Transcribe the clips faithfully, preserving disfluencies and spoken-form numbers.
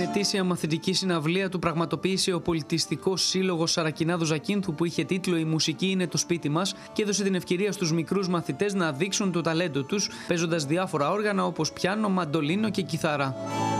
ετήσια μαθητική συναυλία του πραγματοποίησε ο Πολιτιστικός Σύλλογος Σαρακινάδου Ζακίνθου, που είχε τίτλο «Η μουσική είναι το σπίτι μας» και έδωσε την ευκαιρία στους μικρούς μαθητές να δείξουν το ταλέντο τους, παίζοντας διάφορα όργανα όπως πιάνο, μαντολίνο και κιθάρα.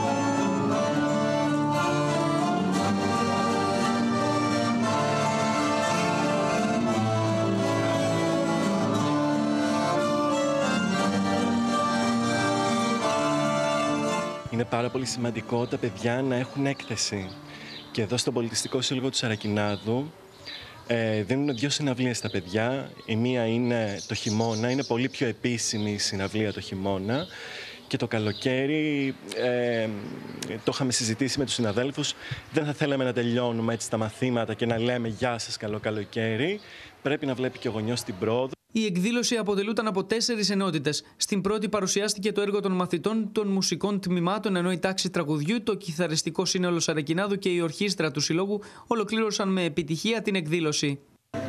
Είναι πάρα πολύ σημαντικό τα παιδιά να έχουν έκθεση. Και εδώ στο Πολιτιστικό Σύλλογο του Σαρακινάδου ε, δίνουν δύο συναυλίες στα παιδιά. Η μία είναι το χειμώνα, είναι πολύ πιο επίσημη η συναυλία το χειμώνα. Και το καλοκαίρι, ε, το είχαμε συζητήσει με τους συναδέλφους, δεν θα θέλαμε να τελειώνουμε έτσι τα μαθήματα και να λέμε «Γεια σας, καλό καλοκαίρι». Πρέπει να βλέπει και ο γονιός την πρόοδο. Η εκδήλωση αποτελούταν από τέσσερις ενότητες. Στην πρώτη παρουσιάστηκε το έργο των μαθητών των μουσικών τμήματων, ενώ η τάξη τραγουδιού, το κιθαριστικό σύνολο Σαρακινάδου και η ορχήστρα του Συλλόγου ολοκλήρωσαν με επιτυχία την εκδήλωση.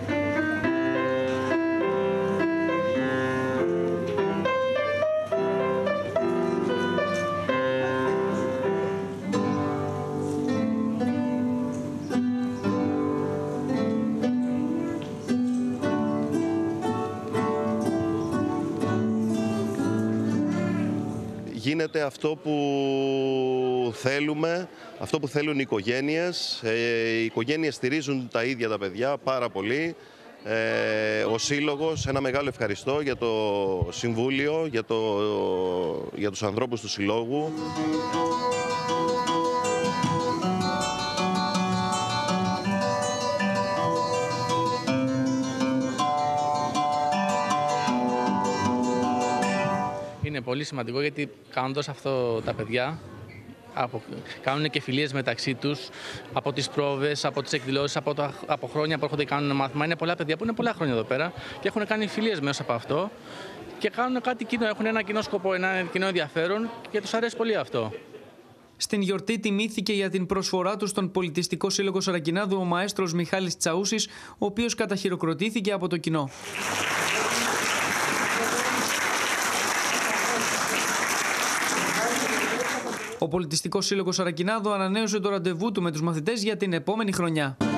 Γίνεται αυτό που θέλουμε, αυτό που θέλουν οι οικογένειες. Ε, οι οικογένειες στηρίζουν τα ίδια τα παιδιά πάρα πολύ. Ε, ο Σύλλογος, ένα μεγάλο ευχαριστώ για το Συμβούλιο, για, το, για τους ανθρώπους του Συλλόγου. Είναι πολύ σημαντικό γιατί κάνοντας αυτό τα παιδιά, από, κάνουν και φιλίες μεταξύ τους από τις πρόβες, από τις εκδηλώσεις, από, το, από χρόνια που έρχονται και κάνουν μάθημα. Είναι πολλά παιδιά που είναι πολλά χρόνια εδώ πέρα και έχουν κάνει φιλίες μέσα από αυτό και κάνουν κάτι κοινό, έχουν ένα κοινό σκοπό, ένα κοινό ενδιαφέρον και τους αρέσει πολύ αυτό. Στην γιορτή τιμήθηκε για την προσφορά του στον Πολιτιστικό Σύλλογο Σαρακινάδου ο μαέστρος Μιχάλης Τσαούσης, ο οποίος καταχειροκροτήθηκε από το κοινό. Ο Πολιτιστικός Σύλλογος Σαρακινάδου ανανέωσε το ραντεβού του με τους μαθητές για την επόμενη χρονιά.